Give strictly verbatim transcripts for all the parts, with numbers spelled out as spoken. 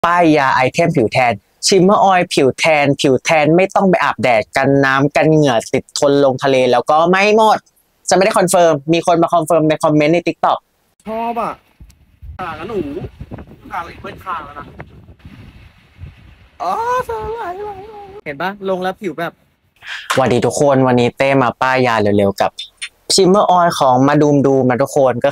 ป้ายยาไอเทมผิวแทนชิมเมอร์ออยล์ผิวแทนผิวแทนไม่ต้องไปอาบแดดกันน้ำกันเหงื่อติดทนลงทะเลแล้วก็ไม่หมดจะไม่ได้คอนเฟิร์มมีคนมาคอนเฟิร์มในคอมเมนต์ใน ติ๊กต็อกชอบอ่ะต่างกันหนูต่างอีกเป็นทางแล้วนะอ๋อสลายเห็นปะลงแล้วผิวแบบสวัสดีทุกคนวันนี้เต้มาป้ายยาเร็วๆกับชิมเมอร์ออยล์ของมาดูมดูมาทุกคนก็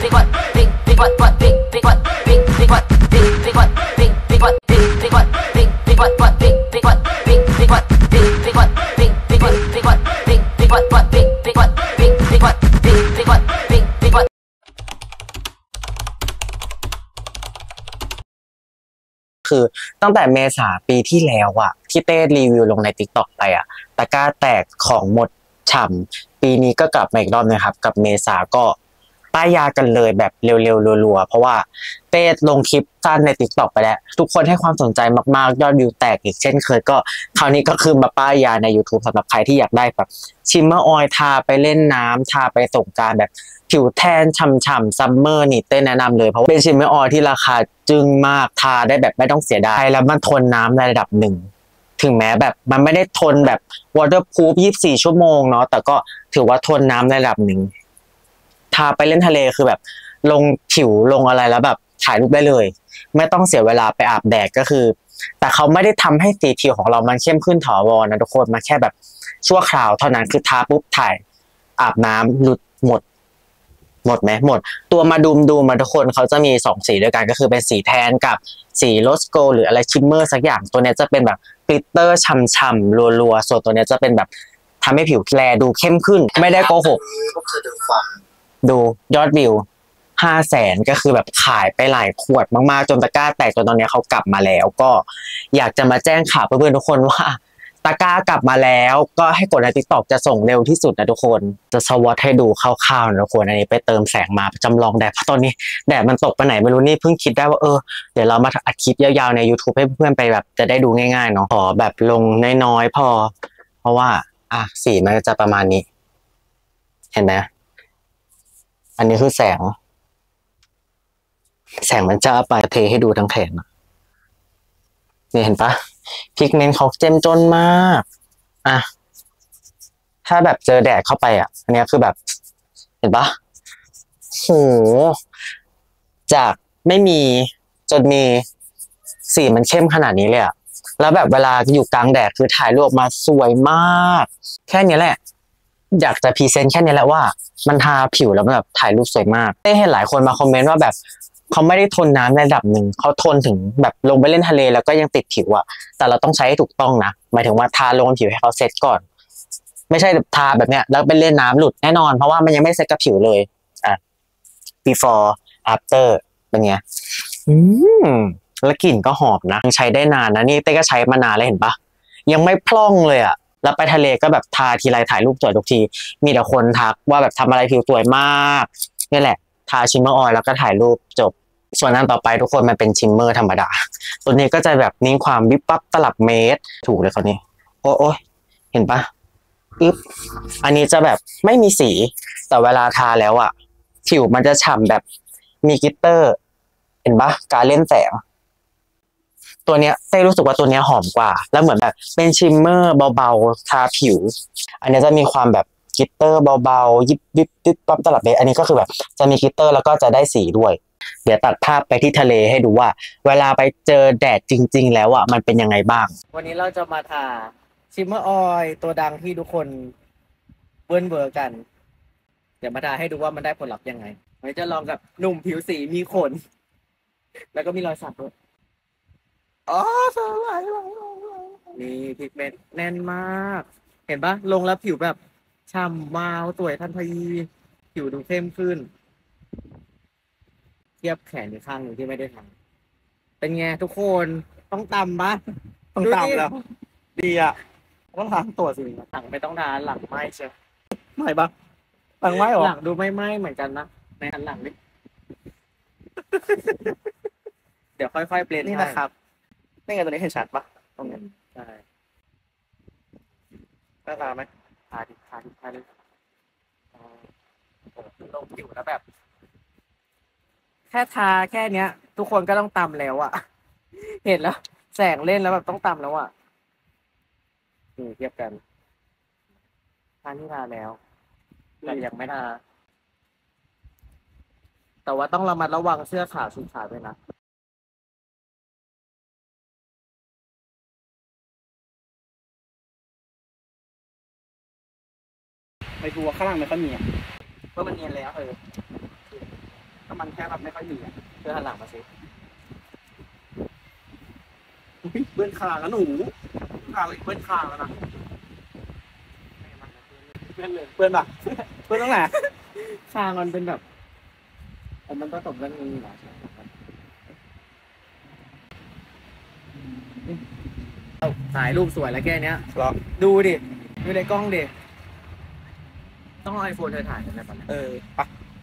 คือตั้งแต่เมษาปีที่แล้วอะที่เต้รีวิวลงใน ติ๊กต็อก ไปอะตะกร้าแตกของหมดฉ่ำปีนี้ก็กลับมาอีกรอบนะครับกับเมษาก็ป้ายยากันเลยแบบเร็วๆรัวๆเพราะว่าเต้ลงคลิปสั้นใน ติ๊กต็อก ไปแล้วทุกคนให้ความสนใจมากๆยอดวิวแตกอีกเช่นเคยก็คราวนี้ก็คือมาป้ายยาใน ยูทูบ สำหรับใครที่อยากได้แบบชิมเมอร์ออยล์ทาไปเล่นน้ำทาไปสงกรานต์แบบผิวแทนฉ่ำๆซัมเมอร์นี่เต้แนะนำเลยเพราะเป็นชิมเมอร์ออยล์ที่ราคาจึ้งมากทาได้แบบไม่ต้องเสียดายแล้วมันทนน้ำในระดับหนึ่งถึงแม้แบบมันไม่ได้ทนแบบ waterproof ยี่สิบสี่ชั่วโมงเนาะแต่ก็ถือว่าทนน้ำในระดับหนึ่งทาไปเล่นทะเลคือแบบลงผิวลงอะไรแล้วแบบถ่ายรูปได้เลยไม่ต้องเสียเวลาไปอาบแดดก็คือแต่เขาไม่ได้ทำให้สีผิวของเรามันเข้มขึ้นถาวรนะทุกคนมันแค่แบบชั่วคราวเท่านั้นคือทาปุ๊บถ่ายอาบน้ำหลุดหมดหมดไหมหมดตัวมาดูมดูมาทุกคนเขาจะมีสองสีด้วยกันก็คือเป็นสีแทนกับสีโรสโกหรืออะไรชิมเมอร์สักอย่างตัวนี้จะเป็นแบบกลิตเตอร์ฉ่ำๆรัวๆส่วนตัวนี้จะเป็นแบบทำให้ผิวแลดูเข้มขึ้นไม่ได้โกหกดูยอดวิวห้าแสนก็คือแบบขายไปหลายขวดมากๆจนตะกร้าแตกจนตอนนี้เขากลับมาแล้วก็อยากจะมาแจ้งข่าวเพื่อนๆทุกคนว่าตะกร้ากลับมาแล้วก็ให้กดใน ติ๊กต็อก จะส่งเร็วที่สุดนะทุกคนจะสวอตให้ดูคร่าวๆนะทุกคนอันนี้ไปเติมแสงมาจำลองแดดเพราะตอนนี้แดดมันตกไปไหนไม่รู้นี่เพิ่งคิดได้ว่าเออเดี๋ยวเรามาอัดคลิปยาวๆใน ยูทูบ ให้เพื่อนไปแบบจะได้ดูง่ายๆเนาะขอแบบลงน้อยๆพอเพราะว่าอ่ะสีมันจะประมาณนี้เห็นไหมอันนี้คือแสงแสงมันจะไปเทให้ดูทั้งแขนนี่เห็นปะพิกเมนต์เขาเจ้มจนมากอ่ะถ้าแบบเจอแดดเข้าไปอ่ะอันนี้คือแบบเห็นปะโหจากไม่มีจนมีสีมันเข้มขนาดนี้เลยอ่ะแล้วแบบเวลาอยู่กลางแดดคือถ่ายรูปออกมาสวยมากแค่นี้แหละอยากจะพรีเซนต์แค่นี้แหละว่ามันทาผิวแล้วแบบถ่ายรูปสวยมากได้เห็นหลายคนมาคอมเมนต์ว่าแบบเขาไม่ได้ทนน้ำในระดับหนึ่งเขาทนถึงแบบลงไปเล่นทะเลแล้วก็ยังติดผิวอ่ะแต่เราต้องใช้ให้ถูกต้องนะหมายถึงว่าทาลงผิวให้เขาเซ็ตก่อนไม่ใช่ทาแบบเนี้ยแล้วไปเล่นน้ำหลุดแน่นอนเพราะว่ามันยังไม่เซ็ตกับผิวเลยอ่ะ before after เป็นไงอืมแล้วกลิ่นก็หอมนะยังใช้ได้นานนะนี่เต้ก็ใช้มานานแล้วเห็นปะยังไม่พร่องเลยอ่ะแล้วไปทะเลก็แบบทาทีไรถ่ายรูปสวยทุกทีมีแต่คนทักว่าแบบทำอะไรผิวสวยมากนี่แหละทาชิมเมอร์ออยล์แล้วก็ถ่ายรูปจบส่วนนั้นต่อไปทุกคนมันเป็นชิมเมอร์ธรรมดาตัวนี้ก็จะแบบนิ่งความวิบวับตลับเมตรถูกเลยคราวนี้โอ้โอ้เห็นปะอึ๊บอันนี้จะแบบไม่มีสีแต่เวลาทาแล้วอ่ะผิวมันจะฉ่ำแบบมีกลิตเตอร์เห็นปะการเล่นแสงตัวเนี้ยเต้รู้สึกว่าตัวเนี้ยหอมกว่าแล้วเหมือนแบบเป็นชิมเมอร์เบาๆทาผิวอันนี้จะมีความแบบกลิตเตอร์เบาๆยิบยิบยิบปั๊บตลับเมตรอันนี้ก็คือแบบจะมีกลิตเตอร์แล้วก็จะได้สีด้วยเดี๋ยวตัดภาพไปที่ทะเลให้ดูว่าเวลาไปเจอแดดจริงๆแล้วอ่ะมันเป็นยังไงบ้างวันนี้เราจะมาทาชิมเมอร์ออยล์ตัวดังที่ทุกคนเบิ้ลเบอร์กันเดี๋ยวมาทาให้ดูว่ามันได้ผลลัพธ์ยังไงเราจะลองกับหนุ่มผิวสีมีขนแล้วก็มีรอยสักด้วยอ๋อสลายนี่พิกเมนต์แน่นมากเห็นปะลงแล้วผิวแบบฉ่ำวาวสวยทันทีผิวดูเข้มขึ้นเทียบแขนอีกข้างหนึ่งที่ไม่ได้ทำเป็นไงทุกคนต้องตำปะต้องตามแล้วดีอ่ะต้องทาตัวสิหลังไม่ต้องทาหลังไม่เชียวไม่ปะหลังไม่หรอหลังดูไม่ไหม้เหมือนกันนะในหันหลังนี่ เดี๋ยวค่อยๆเปลี่ยนนี่นะครับนี่ไงตัวนี้เห็นชัดปะตรงนี้ใช่ได้ตาไหมทาดิทาดิทาดิโอ้โหลงผิวแล้วแบบแค่ทาแค่เนี้ยทุกคนก็ต้องตำแล้วอะเห็นแล้วแสงเล่นแล้วแบบต้องตามแล้วอ่ะนี่เทียบกันทานที่ทาแล้วแต่ยังไม่ทาแต่ว่าต้องระมัดระวังเสื้อขาวสีขาวด้วยนะไม่กลัวข้างล่างไม่ค่อยมีอ่ะเพราะมันเนียนแล้วเออก็มันแค่แบบไม่ค่อยมีอ่ะเสื้อหันหลังมาสิเบื้องคางนะหนูคางอีกเบื้องคางแล้วนะเพื่อนเลยเพื่อนปะเพื่อนตรงไหนคางมันเป็นแบบมันผสมกันนี่หรอถ่ายรูปสวยแล้วแค่นี้หรอดูดิดูในกล้องดิต้องเอาไอโฟนเธอถ่ายกันนะเออปะ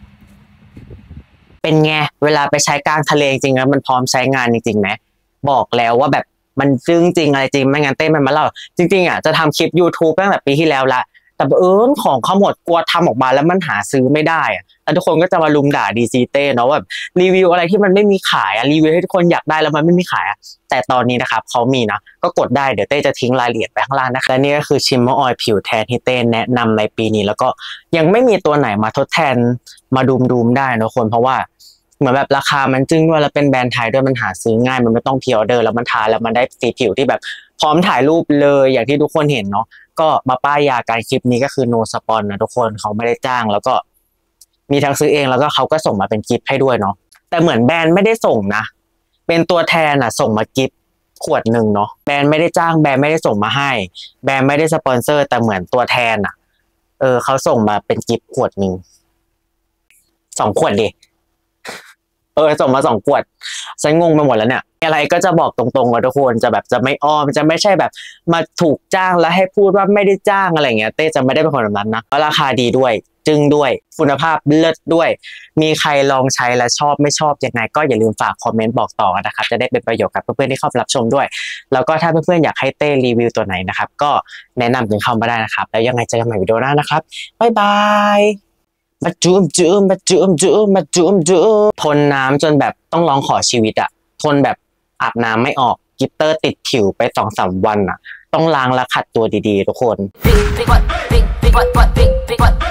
เป็นไงเวลาไปใช้กลางทะเลจริงๆแล้วมันพร้อมใช้งานจริงๆไหมบอกแล้วว่าแบบมันจึ้งจริงอะไรจริงไม่งั้นเต้มันมาเล่าจริงๆอ่ะจะทำคลิป ยูทูบ ตั้งแต่ปีที่แล้วละแต่เออของเขาหมดกลัวทำออกมาแล้วมันหาซื้อไม่ได้อ่ะแล้วทุกคนก็จะมาลุมด่าดีซีเต้เนาะแบบรีวิวอะไรที่มันไม่มีขายอ่ะรีวิวให้ทุกคนอยากได้แล้วมันไม่มีขายอ่ะแต่ตอนนี้นะครับเขามีนะก็กดได้เดี๋ยวเต้จะทิ้งรายละเอียดไปข้างล่างนะคะและนี่ก็คือชิมเมอร์ออยล์ผิวแทนที่เต้แนะนำในปีนี้แล้วก็ยังไม่มีตัวไหนมาทดแทนมาดูมดูมได้นะคนเพราะว่าเหมือนแบบราคามันจึ้งด้วยแล้วเป็นแบรนด์ไทยด้วยมันหาซื้อง่ายมันไม่ต้องพรีออเดอร์แล้วมันทาแล้วมันได้สีผิวที่แบบพร้อมถ่ายรูปเลยอย่างที่ทุกคนเห็นเนาะก็มาป้ายยาการคลิปนี้ก็คือ no spon นะทุกคนเขาไม่ได้จ้างแล้วก็มีทั้งซื้อเองแล้วก็เขาก็ส่งมาเป็นกิฟต์ให้ด้วยเนาะแต่เหมือนแบรนด์ไม่ได้ส่งนะเป็นตัวแทนอ่ะส่งมากิฟต์ขวดหนึ่งเนาะแบรนด์ไม่ได้จ้างแบรนด์ไม่ได้ส่งมาให้แบรนด์ไม่ได้สปอนเซอร์แต่เหมือนตัวแทนอ่ะเออเขาส่งมาเป็นกิฟต์ขวดหนึ่งสองขวดดิเออส่งมาสองขวดฉันงงไปหมดแล้วเนี่ยอะไรก็จะบอกตรงๆว่าทุกคนจะแบบจะไม่อ้อมจะไม่ใช่แบบมาถูกจ้างแล้วให้พูดว่าไม่ได้จ้างอะไรเงี้ยเต้จะไม่ได้เป็นคนแบบนั้นนะเพราะราคาดีด้วยจึงด้วยคุณภาพเลิศด้วยมีใครลองใช้แล้วชอบไม่ชอบยังไงก็อย่าลืมฝากคอมเมนต์บอกต่อนะครับจะได้เป็นประโยชน์กับเพื่อนๆที่เข้ารับชมด้วยแล้วก็ถ้าเพื่อนๆอยากให้เต้รีวิวตัวไหนนะครับก็แนะนำถึงเข้ามาได้นะครับแล้วยังไงเจอกันใหม่วิดีโอหน้านะครับบ๊ายบายมาจุ่มจุ่มมาจุ่มจุ่มมาจุ่มจุ่มทนน้ำจนแบบต้องร้องขอชีวิตอะทนแบบอาบน้ำไม่ออกกลิตเตอร์ติดผิวไปสองสามวันอะต้องล้างและขัดตัวดีๆทุกคน Big, big what? Big, big what? What? Big, big what?